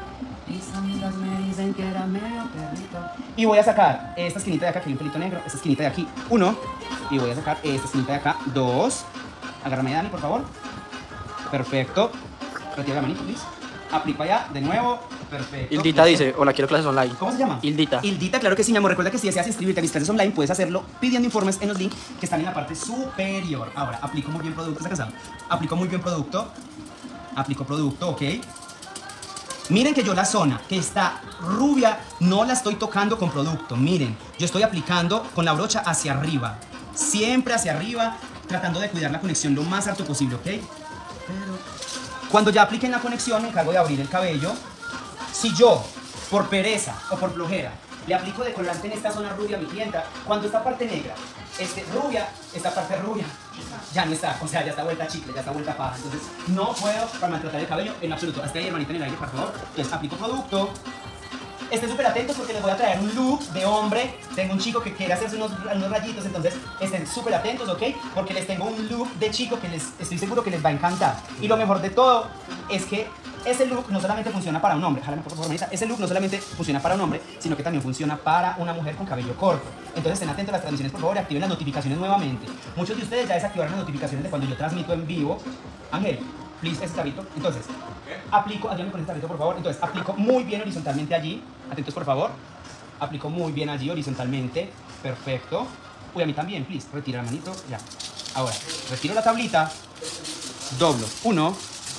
[SPEAKER 1] Y voy a sacar esta esquinita de acá, que hay un pelito negro, esta esquinita de aquí, 1. Y voy a sacar esta esquinita de acá, 2. Agárrame, Dani, por favor. Perfecto. Retira la manito, please. Aplico allá, de nuevo. Perfecto.
[SPEAKER 2] Hildita dice, hola, quiero clases online.
[SPEAKER 1] ¿Cómo se llama?
[SPEAKER 2] Hildita.
[SPEAKER 1] Hildita, claro que sí, mi amor. Recuerda que si deseas inscribirte a mis clases online, puedes hacerlo pidiendo informes en los links que están en la parte superior. Ahora, aplico muy bien producto. ¿Está cansado? Aplico muy bien producto. Aplico producto, ok. Miren que yo la zona que está rubia no la estoy tocando con producto. Miren, yo estoy aplicando con la brocha hacia arriba. Siempre hacia arriba, tratando de cuidar la conexión lo más alto posible, ¿ok? Cuando ya apliquen la conexión, me encargo de abrir el cabello. Si yo, por pereza o por flojera, Le aplico decolorante en esta zona rubia a mi clienta. Cuando esta parte negra rubia, esta parte rubia ya no está, o sea, ya está vuelta a chicle, ya está vuelta a paja. Entonces no puedo para maltratar el cabello en absoluto. Hasta ahí, hermanita, en el aire, por favor. Entonces aplico producto. Estén súper atentos porque les voy a traer un look de hombre. Tengo un chico que quiere hacerse unos rayitos, entonces estén súper atentos, ¿ok? Porque les tengo un look de chico que estoy seguro que les va a encantar. Y lo mejor de todo es que ese look no solamente funciona para un hombre, jálame por favor, hermanita. Ese look no solamente funciona para un hombre, sino que también funciona para una mujer con cabello corto. Entonces estén atentos a las transmisiones, por favor, y activen las notificaciones nuevamente. Muchos de ustedes ya desactivaron las notificaciones de cuando yo transmito en vivo. Ángel, please, ese tabito. Entonces, ayúdame con este tabito, por favor. Entonces, aplico muy bien horizontalmente allí. Atentos, por favor. Aplico muy bien allí horizontalmente. Perfecto. Uy, a mí también, please. Retira la manito. Ya. Ahora, retiro la tablita. Doblo. 1.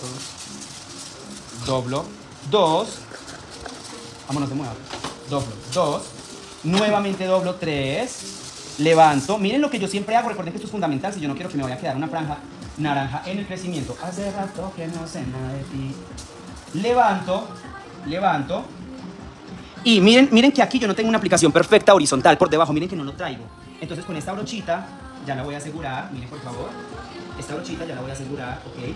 [SPEAKER 1] Doblo. 2. Vámonos de nuevo. Doblo. 2. Nuevamente doblo. 3. Levanto. Miren lo que yo siempre hago. Recuerden que esto es fundamental. Si yo no quiero que me vaya a quedar una franja naranja en el crecimiento. Hace rato que no sé nada de ti. Levanto. Levanto. Y miren que aquí yo no tengo una aplicación perfecta horizontal por debajo. Miren que no lo traigo. Entonces con esta brochita ya la voy a asegurar. Miren, por favor. Esta brochita ya la voy a asegurar. Ok.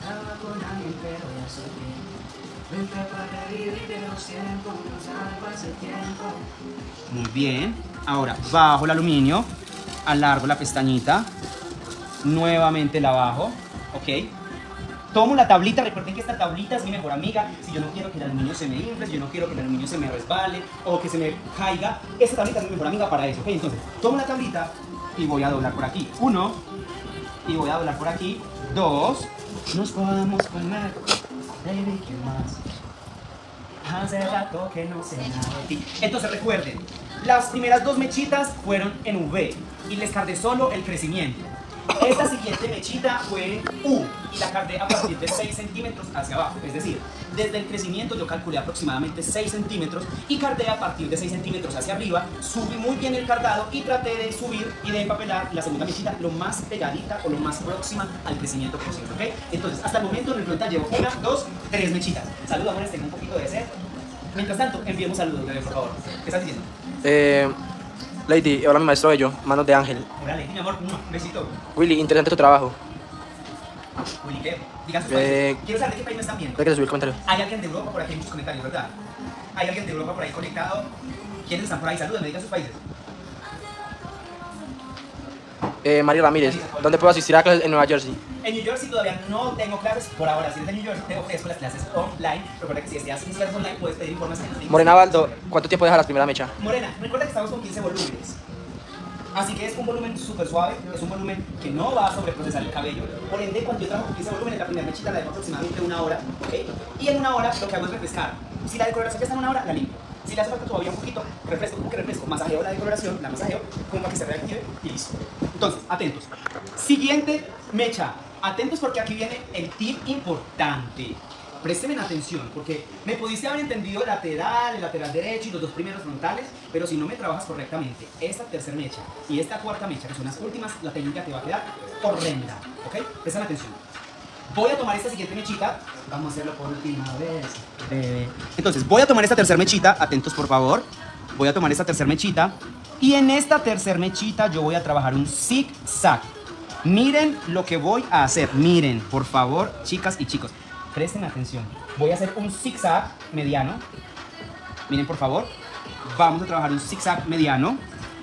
[SPEAKER 1] Muy bien. Ahora bajo el aluminio. Alargo la pestañita. Nuevamente la bajo. Ok. Tomo la tablita, recuerden que esta tablita es mi mejor amiga. Si yo no quiero que el aluminio se me infle, si yo no quiero que el aluminio se me resbale o que se me caiga, esta tablita es mi mejor amiga para eso, ¿ok? Entonces, tomo la tablita y voy a doblar por aquí. 1, y voy a doblar por aquí. 2, nos podemos comer. Baby, ¿qué más? Hace rato que no sé nada de ti. Entonces, recuerden, las primeras 2 mechitas fueron en V y les cargué solo el crecimiento. Esta siguiente mechita fue U y la cargué a partir de 6 centímetros hacia abajo. Es decir, desde el crecimiento yo calculé aproximadamente 6 centímetros y cargué a partir de 6 centímetros hacia arriba. Subí muy bien el cargado y traté de subir y de empapelar la segunda mechita lo más pegadita o lo más próxima al crecimiento posible, ¿ok? Entonces, hasta el momento en el frontal llevo 1, 2, 3 mechitas. Saludos, amores, tengo un poquito de sed. Mientras tanto, enviemos saludos, bebé, por favor. ¿Qué estás diciendo?
[SPEAKER 2] Lady, hola mi maestro bello, manos de Ángel.
[SPEAKER 1] Hola, Lady, mi amor, un besito.
[SPEAKER 2] Willy, interesante tu trabajo.
[SPEAKER 1] Willy, ¿qué? Digan sus países. Quiero saber de qué país me están viendo.
[SPEAKER 2] Hay que subir el comentario.
[SPEAKER 1] Hay alguien de Europa por aquí, hay muchos comentarios, ¿verdad? Hay alguien de Europa por ahí conectado. ¿Quiénes están por ahí? Saluden, me digan sus países.
[SPEAKER 2] María Ramírez, ¿dónde puedo asistir a clases en Nueva Jersey?
[SPEAKER 1] En New Jersey todavía no tengo clases por ahora. Si eres de New Jersey, te ofrezco las clases online. Recuerda que si deseas mis clases online, puedes pedir información.
[SPEAKER 2] Morena Baldo, ¿cuánto tiempo deja la primera mecha?
[SPEAKER 1] Morena, recuerda que estamos con 15 volúmenes. Así que es un volumen súper suave, es un volumen que no va a sobreprocesar el cabello. Por ende, cuando yo trabajo con 15 volúmenes, la primera mechita la dejo aproximadamente 1 hora, ¿ok? Y en 1 hora lo que hago es refrescar. Si la decoloración ya está en 1 hora, la limpio. Si le hace falta todavía un poquito, refresco, como que refresco, masajeo la decoloración, la masajeo, como para que se reactive y listo. Entonces, atentos. Siguiente mecha. Atentos porque aquí viene el tip importante. Préstenme atención, porque me pudiste haber entendido el lateral derecho y los 2 primeros frontales, pero si no me trabajas correctamente, esta tercera mecha y esta cuarta mecha, que son las últimas, la técnica te va a quedar horrenda, ¿ok? Presten atención. Voy a tomar esta siguiente mechita, vamos a hacerlo por última vez. Entonces, voy a tomar esta tercera mechita, atentos por favor. Voy a tomar esta tercera mechita y en esta tercera mechita yo voy a trabajar un zig-zag. Miren lo que voy a hacer, miren, por favor, chicas y chicos. Presten atención. Voy a hacer un zigzag mediano. Miren, por favor. Vamos a trabajar un zigzag mediano.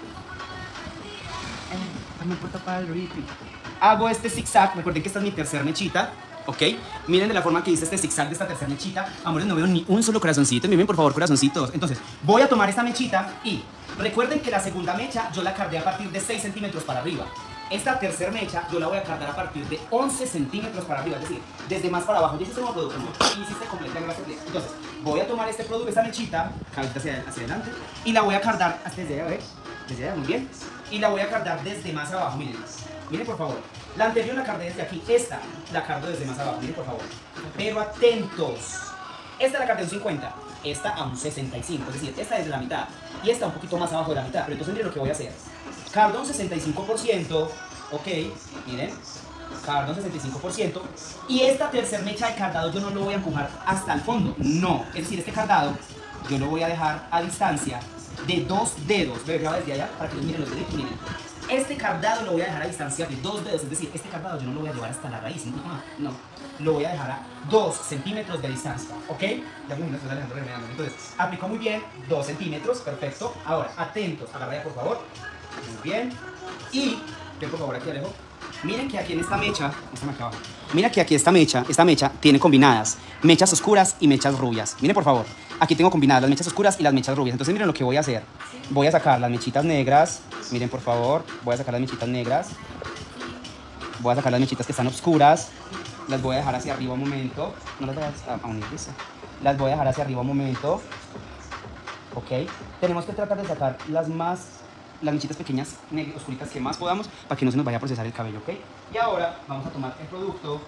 [SPEAKER 1] Hago este zigzag. Recuerden que esta es mi tercera mechita. ¿Ok? Miren de la forma que hice este zigzag de esta tercera mechita. Amores, no veo ni un solo corazoncito. Miren, por favor, corazoncitos. Entonces, voy a tomar esta mechita y recuerden que la segunda mecha yo la cargué a partir de 6 centímetros para arriba. Esta tercera mecha yo la voy a cargar a partir de 11 centímetros para arriba, es decir, desde más para abajo. Ya hiciste un producto, ¿no? Hiciste completa grasa. Entonces, voy a tomar este producto, esta mechita, cabeza hacia adelante, y la voy a cargar desde allá, ¿ves? Desde allá, muy bien. Y la voy a cargar desde más abajo, miren. Miren, por favor. La anterior la cargué desde aquí, esta la cargo desde más abajo, miren, por favor. Pero atentos. Esta la cargué a un 50, esta a un 65, es decir, esta desde la mitad, y esta un poquito más abajo de la mitad. Pero entonces miren lo que voy a hacer. Cardo un 65%, ok, miren, cardo un 65%, y esta tercer mecha de cardado yo no lo voy a empujar hasta el fondo, no, es decir, este cardado yo lo voy a dejar a distancia de 2 dedos. Bebé, graba desde allá para que los miren los deditos, miren. Este cardado lo voy a dejar a distancia de 2 dedos, es decir, este cardado yo no lo voy a llevar hasta la raíz, no, lo voy a dejar a 2 centímetros de distancia, ¿ok? Ya me imagino, Alejandro remedando. Entonces, aplicó muy bien, 2 centímetros, perfecto. Ahora, atentos a la raya, por favor. Muy bien. Y, ven por favor aquí, Alejo. Miren que aquí en esta mecha, mira que aquí esta mecha tiene combinadas mechas oscuras y mechas rubias. Miren por favor, aquí tengo combinadas las mechas oscuras y las mechas rubias. Entonces miren lo que voy a hacer. Voy a sacar las mechitas negras, miren por favor, voy a sacar las mechitas negras. Voy a sacar las mechitas que están oscuras, las voy a dejar hacia arriba un momento. No las voy a unir, ¿listo? Las voy a dejar hacia arriba un momento. Ok, tenemos que tratar de sacar las mechitas pequeñas, oscuritas que más podamos para que no se nos vaya a procesar el cabello, ¿ok? Y ahora vamos a tomar el producto,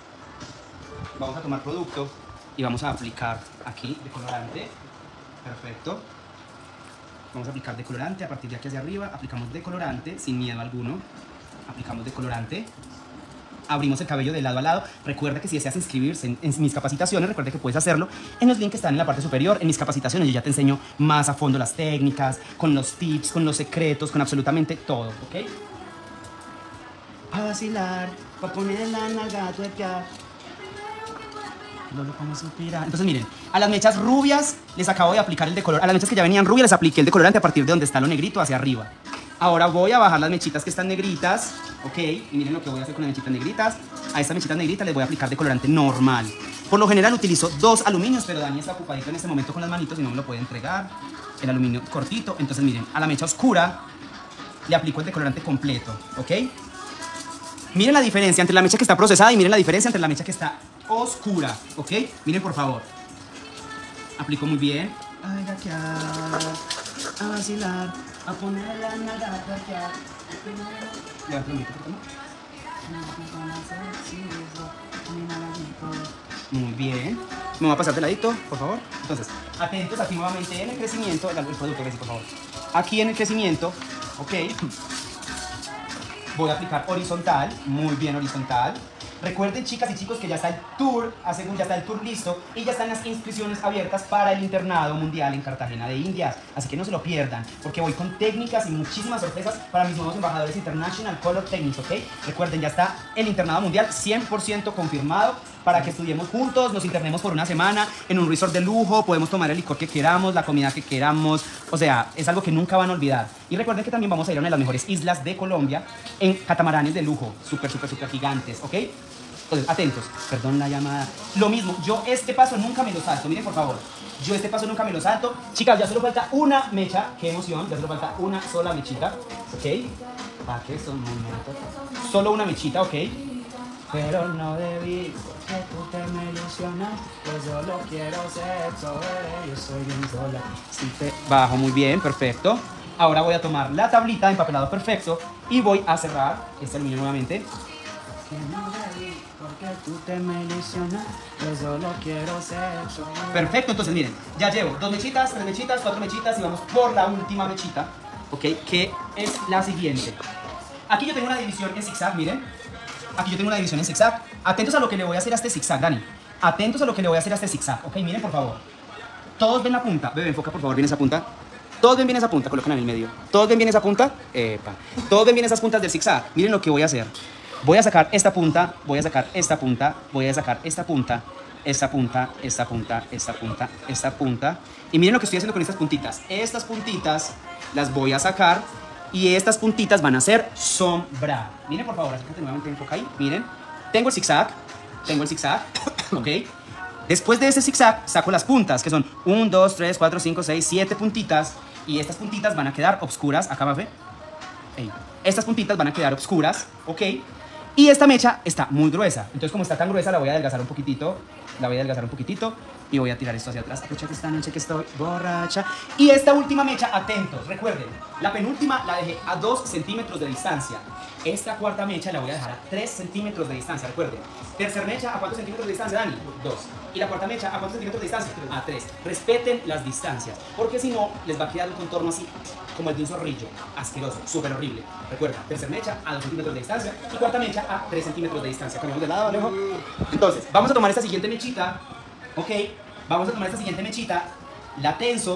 [SPEAKER 1] y vamos a aplicar aquí decolorante, perfecto. Vamos a aplicar decolorante, a partir de aquí hacia arriba, aplicamos decolorante sin miedo alguno, aplicamos decolorante. Abrimos el cabello de lado a lado. Recuerda que si deseas inscribirse en mis capacitaciones, recuerda que puedes hacerlo en los links que están en la parte superior. En mis capacitaciones yo ya te enseño más a fondo las técnicas, con los tips, con los secretos, con absolutamente todo, ¿ok? A vacilar, pa' poner la nalga tuerca. Entonces miren, a las mechas rubias les acabo de aplicar el decolorante. A las mechas que ya venían rubias les apliqué el decolorante a partir de donde está lo negrito hacia arriba. Ahora voy a bajar las mechitas que están negritas, ¿ok? Y miren lo que voy a hacer con las mechitas negritas. A estas mechitas negritas les voy a aplicar decolorante normal. Por lo general utilizo 2 aluminios, pero Dani está ocupadito en este momento con las manitos y no me lo puede entregar. El aluminio cortito. Entonces miren, a la mecha oscura le aplico el decolorante completo, ¿ok? Miren la diferencia entre la mecha que está procesada y miren la diferencia entre la mecha que está oscura, ¿ok? Miren por favor. Aplico muy bien. Ay, a vacilar, a poner la nalga a parquear. Muy bien. Me voy a pasar de ladito, por favor. Entonces, atentos aquí nuevamente en el crecimiento. El producto, por favor. Aquí en el crecimiento, ok. Voy a aplicar horizontal, muy bien horizontal. Recuerden, chicas y chicos, que ya está el tour, ya está el tour listo y ya están las inscripciones abiertas para el internado mundial en Cartagena de Indias. Así que no se lo pierdan, porque voy con técnicas y muchísimas sorpresas para mis nuevos embajadores International Color Techniques, ¿ok? Recuerden, ya está el internado mundial 100% confirmado para que estudiemos juntos, nos internemos por una semana en un resort de lujo, podemos tomar el licor que queramos, la comida que queramos, o sea, es algo que nunca van a olvidar. Y recuerden que también vamos a ir a una de las mejores islas de Colombia en catamaranes de lujo, súper gigantes, ¿ok? Entonces, atentos, perdón la llamada. Lo mismo, yo este paso nunca me lo salto, miren por favor. Yo este paso nunca me lo salto. Chicas, ya solo falta una mecha, qué emoción, ya solo falta una sola mechita, ¿ok? ¿Para qué son momentos? Solo una mechita, ¿ok? Pero no debí, porque tú te me ilusionas. Yo solo quiero sexo, yo soy bien sola. Sí, bajo, muy bien, perfecto. Ahora voy a tomar la tablita de empapelado perfecto y voy a cerrar este aluminio nuevamente. Porque tú te me ilusionas, yo solo quiero sexo. Perfecto, entonces miren, ya llevo 2 mechitas, 3 mechitas, 4 mechitas y vamos por la última mechita, ¿ok? Que es la siguiente. Aquí yo tengo una división en zigzag, miren. Aquí yo tengo una división en zigzag. Atentos a lo que le voy a hacer a este zigzag, Dani. Atentos a lo que le voy a hacer a este zigzag, ¿ok? Miren por favor. Todos ven la punta. Bebé, enfoca por favor bien esa punta. Todos ven bien esa punta, colocan en el medio. Todos ven bien esa punta. Epa. Todos ven bien esas puntas del zigzag. Miren lo que voy a hacer. Voy a sacar esta punta, voy a sacar esta punta, voy a sacar esta punta, esta punta, esta punta, esta punta, esta punta. Y miren lo que estoy haciendo con estas puntitas. Estas puntitas las voy a sacar y estas puntitas van a ser sombra. Miren por favor, acércate nuevamente, enfoca ahí. Miren, tengo el zigzag, ¿ok? Después de ese zigzag saco las puntas, que son 1, 2, 3, 4, 5, 6, 7 puntitas. Y estas puntitas van a quedar obscuras. Acá, Mafe. Estas puntitas van a quedar obscuras, ¿ok? Y esta mecha está muy gruesa. Entonces, como está tan gruesa, la voy a adelgazar un poquitito. Y voy a tirar esto hacia atrás. Aprovecha que esta noche que estoy borracha. Y esta última mecha, atentos, recuerden, la penúltima la dejé a 2 centímetros de distancia. Esta cuarta mecha la voy a dejar a 3 centímetros de distancia, recuerden. Tercer mecha, ¿a cuántos centímetros de distancia, Dani? 2. Y la cuarta mecha, ¿a cuántos centímetros de distancia? A 3. Respeten las distancias, porque si no, les va a quedar un contorno así, como el de un zorrillo, asqueroso, súper horrible. Recuerda, tercer mecha a 2 centímetros de distancia y cuarta mecha a 3 centímetros de distancia. Cambiamos de lado, Alejo. Entonces, vamos a tomar esta siguiente mechita, ¿ok? Vamos a tomar esta siguiente mechita, la tenso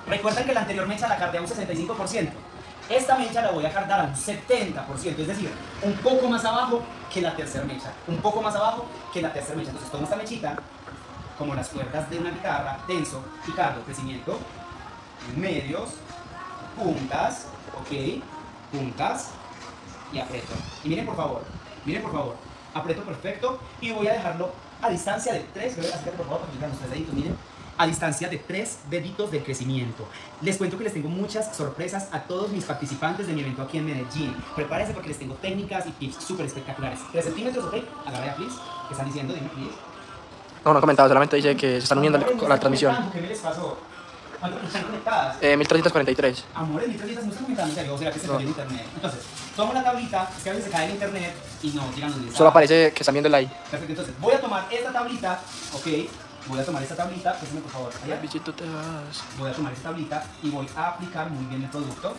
[SPEAKER 1] Recuerden que la anterior mecha la cardé a un 65%. Esta mecha la voy a cardar a un 70%, es decir, un poco más abajo que la tercera mecha. Un poco más abajo que la tercera mecha. Entonces tomo esta mechita, como las cuerdas de una guitarra, tenso, y cargo, crecimiento, medios, puntas, ok, puntas, y aprieto. Y miren por favor, aprieto perfecto, y voy a dejarlo a distancia de 3, acércate por favor para que los 3 deditos, miren, a distancia de 3 deditos de crecimiento. Les cuento que les tengo muchas sorpresas a todos mis participantes de mi evento aquí en Medellín. Prepárense porque les tengo técnicas y tips súper espectaculares. 3 centímetros, ok, agarra ya, please. ¿Qué están diciendo? Dime, please.
[SPEAKER 2] No he comentado, solamente dice que se están uniendo a la transmisión.
[SPEAKER 1] ¿Qué les pasó? ¿Cuántas están conectadas?
[SPEAKER 2] 1343.
[SPEAKER 1] Amores, 1300 no están conectando, en serio, o sea que se cayó el internet. Entonces, tomo la tablita, es que a veces se cae el internet y no llegan los mensajes.
[SPEAKER 2] Solo aparece que están viendo el live.
[SPEAKER 1] Perfecto, entonces voy a tomar esta tablita, ok. Voy a tomar esta tablita, pésame por favor, allá.
[SPEAKER 2] Bichito te vas.
[SPEAKER 1] Voy a tomar esta tablita y voy a aplicar muy bien el producto.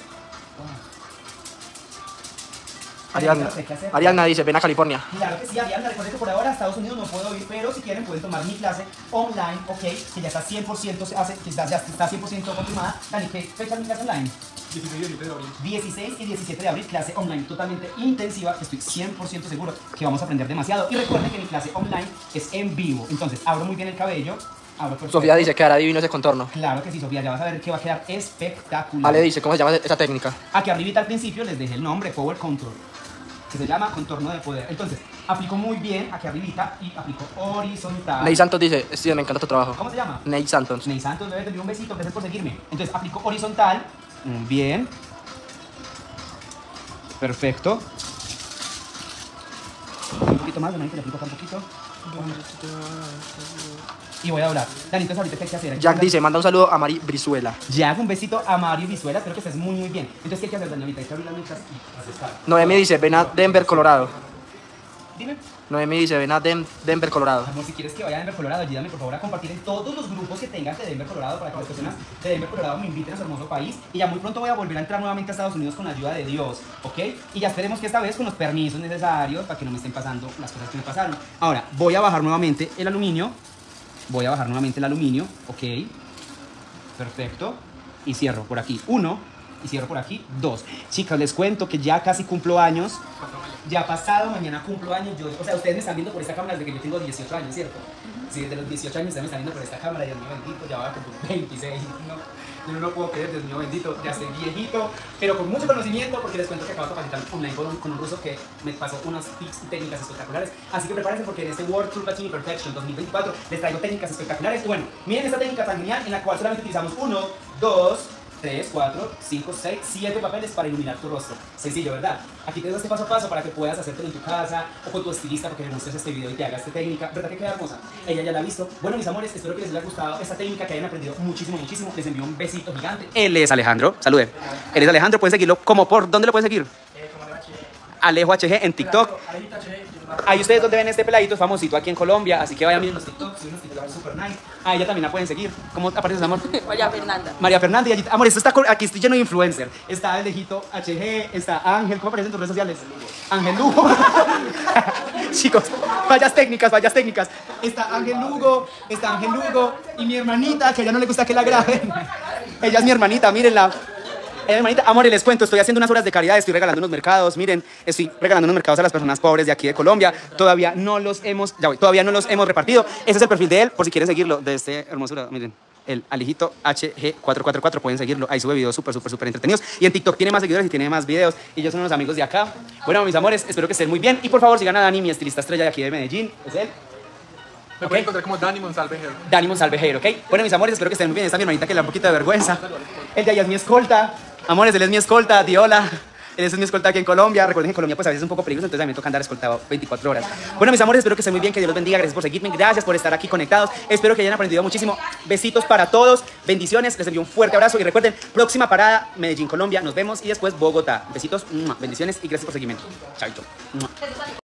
[SPEAKER 2] Ariadna dice, ven a California.
[SPEAKER 1] Claro que sí, Ariadna, recuerden que por ahora a Estados Unidos no puedo ir, pero si quieren pueden tomar mi clase online, ok, que ya está 100%, ya está 100% confirmada. Dani, ¿qué fecha es mi clase online? 16 y 17 de abril, clase online totalmente intensiva, que estoy 100% seguro que vamos a aprender demasiado. Y recuerden que mi clase online es en vivo, entonces abro muy bien el cabello.
[SPEAKER 2] Sofía dice que hará divino ese contorno.
[SPEAKER 1] Claro que sí, Sofía, ya vas a ver que va a quedar espectacular.
[SPEAKER 2] Ale dice, ¿cómo se llama esa técnica?
[SPEAKER 1] Aquí arribita al principio les dejé el nombre, Power Contour, que se llama contorno de poder. Entonces, aplico muy bien aquí arribita y aplico horizontal.
[SPEAKER 2] Ney Santos dice, Steven, me encanta tu trabajo.
[SPEAKER 1] ¿Cómo se llama?
[SPEAKER 2] Ney Santos.
[SPEAKER 1] Ney Santos, bebé, te envío un besito, gracias por seguirme. Entonces, aplico horizontal, bien. Perfecto. Un poquito más, Dani, que le aplico acá un poquito. Y voy a doblar. Dani, entonces ahorita ¿qué hay que hacer?
[SPEAKER 2] Jack dice, manda un saludo a Mari Brizuela.
[SPEAKER 1] Jack, un besito a Mario Visuela, espero que estés muy bien. Entonces, ¿qué hay que hacer, Dani? Ahorita hay que abrir las mechas y acercar.
[SPEAKER 2] Noemi dice, ven a Denver, Colorado.
[SPEAKER 1] Dime.
[SPEAKER 2] Noemi dice, ven a Denver, Colorado.
[SPEAKER 1] Amor, si quieres que vaya a Denver, Colorado, ayúdame por favor a compartir en todos los grupos que tengas de Denver, Colorado, para que las personas de Denver, Colorado me inviten a su hermoso país. Y ya muy pronto voy a volver a entrar nuevamente a Estados Unidos con la ayuda de Dios, ¿ok? Y ya esperemos que esta vez con los permisos necesarios para que no me estén pasando las cosas que me pasaron. Ahora, voy a bajar nuevamente el aluminio. Ok. Perfecto. Y cierro por aquí 1 y cierro por aquí 2. Chicas, les cuento que ya casi cumplo años. Ya pasado, mañana cumplo años. O sea, ustedes me están viendo por esta cámara desde que yo tengo 18 años, ¿cierto? Sí, desde los 18 años ustedes me están viendo por esta cámara. Dios mío bendito, ya va a cumplir 26. Yo no lo puedo creer, Dios mío bendito. Ya estoy viejito, pero con mucho conocimiento, porque les cuento que acabo de capacitar online con un ruso que me pasó unas tips y técnicas espectaculares. Así que prepárense porque en este World Tour Machine Perfection 2024 les traigo técnicas espectaculares. Y bueno, miren esta técnica tan genial en la cual solamente utilizamos 1, 2, 3, 4, 5, 6, 7 papeles para iluminar tu rostro. Sencillo, ¿verdad? Aquí te doy este paso a paso para que puedas hacértelo en tu casa o con tu estilista porque le muestres este video y te haga esta técnica. ¿Verdad que queda hermosa? Ella ya la ha visto. Bueno, mis amores, espero que les haya gustado esta técnica, que hayan aprendido muchísimo. Les envío un besito gigante. Él es Alejandro, saluden. Él es Alejandro, pueden seguirlo como por... ¿Dónde lo pueden seguir? Alejo HG en TikTok. Ahí ustedes donde ven este peladito es famosito aquí en Colombia, así que vayan miren los TikToks, y unos TikToks super nice. A ella también la pueden seguir. ¿Cómo aparece su amor?
[SPEAKER 3] María Fernanda.
[SPEAKER 1] María Fernanda, y allí, amor, esto está aquí estoy lleno de influencer. Está Alejito HG, está Ángel, ¿cómo aparece en tus redes sociales? Ángel Lugo. Chicos, fallas técnicas. Está Ángel Lugo, y mi hermanita, que a ella no le gusta que la graben. Ella es mi hermanita, mírenla. Hermanita, amores, les cuento, estoy haciendo unas horas de caridad, estoy regalando unos mercados, miren, estoy regalando unos mercados a las personas pobres de aquí de Colombia, todavía no los hemos repartido. Ese es el perfil de él, por si quieren seguirlo, de este hermosura, miren, el Alejito HG444, pueden seguirlo, ahí sube videos súper entretenidos, y en TikTok tiene más seguidores y tiene más videos, y ellos son unos amigos de acá. Bueno, mis amores, espero que estén muy bien, y por favor sigan a Dani, mi estilista estrella de aquí de Medellín, es él.
[SPEAKER 4] Me pueden encontrar como Dani Monsalve Hair.
[SPEAKER 1] Dani Monsalve Hair, ¿ok? Bueno, mis amores, espero que estén muy bien. Está mi hermanita que le da un poquito de vergüenza. Él de allá es mi escolta. Amores, él es mi escolta, Diola. Él es mi escolta aquí en Colombia. Recuerden que en Colombia pues a veces es un poco peligroso, entonces a mí me toca andar escoltado 24 horas. Bueno, mis amores, espero que estén muy bien, que Dios los bendiga. Gracias por seguirme, gracias por estar aquí conectados. Espero que hayan aprendido muchísimo. Besitos para todos, bendiciones, les envío un fuerte abrazo. Y recuerden, próxima parada, Medellín, Colombia. Nos vemos y después Bogotá. Besitos, bendiciones y gracias por seguirme. Chaito.